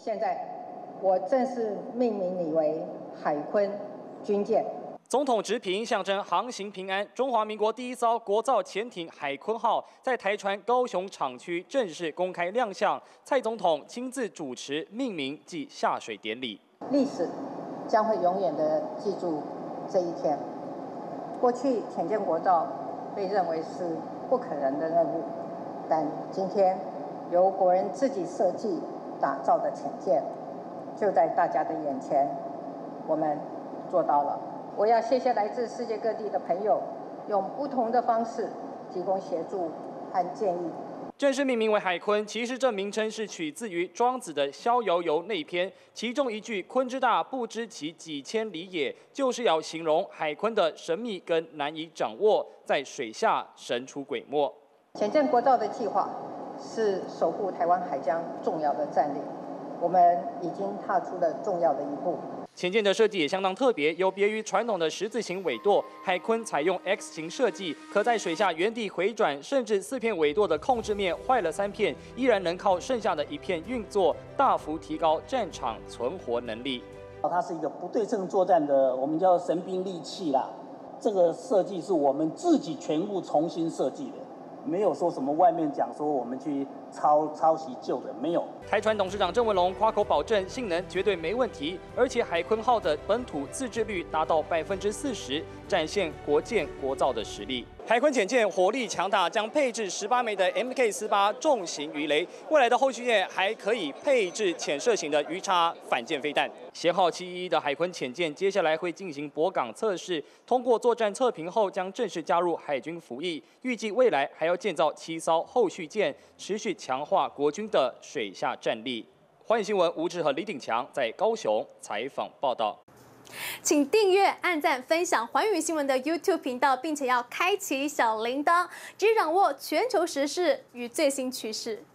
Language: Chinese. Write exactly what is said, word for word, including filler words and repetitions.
现在，我正式命名你为海鲲军舰。 总统直评象征航行平安。中华民国第一艘国造潜艇海鲲号在台船高雄厂区正式公开亮相，蔡总统亲自主持命名暨下水典礼。 历史将会永远的记住这一天。过去潜舰国造被认为是不可能的任务，但今天由国人自己设计打造的潜舰，就在大家的眼前，我们做到了。我要谢谢来自世界各地的朋友，用不同的方式提供协助和建议。 正式命名为海鲲，其实这名称是取自于庄子的《逍遥游》那篇，其中一句“鲲之大，不知其几千里也”，就是要形容海鲲的神秘跟难以掌握，在水下神出鬼没。 潜舰国造的计划是守护台湾海疆重要的战力，我们已经踏出了重要的一步。 潜舰的设计也相当特别，有别于传统的十字形尾舵，海鲲采用 X 型设计，可在水下原地回转，甚至四片尾舵的控制面坏了三片，依然能靠剩下的一片运作，大幅提高战场存活能力。 它是一个不对称作战的，我们叫神兵利器啦。这个设计是我们自己全部重新设计的。没有说什么外面讲说我们去抄抄袭旧的，没有。 台船董事长郑文龙夸口保证性能绝对没问题，而且海鲲号的本土自制率达到百分之四十，展现国建国造的实力。海鲲潜舰火力强大，将配置十八枚的 M K 四十八重型鱼雷，未来的后续舰还可以配置潜射型的鱼叉反舰飞弹。舷号七一一的海鲲潜舰接下来会进行泊港测试，通过作战测评后将正式加入海军服役。预计未来还要建造七艘后续舰，持续强化国军的水下战力。欢迎新闻吴志和李鼎强在高雄采访报道。 请订阅、按赞、分享寰宇新闻的 YouTube 频道，并且要开启小铃铛，直接掌握全球时事与最新趋势。